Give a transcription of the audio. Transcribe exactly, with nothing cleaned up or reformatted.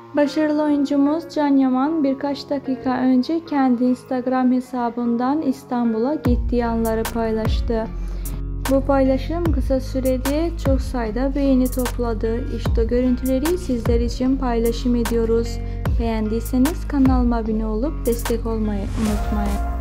Başarılı oyuncumuz Can Yaman birkaç dakika önce kendi Instagram hesabından İstanbul'a gittiği anları paylaştı. Bu paylaşım kısa sürede çok sayıda beğeni topladı. İşte görüntüleri sizler için paylaşım ediyoruz. Beğendiyseniz kanalıma abone olup destek olmayı unutmayın.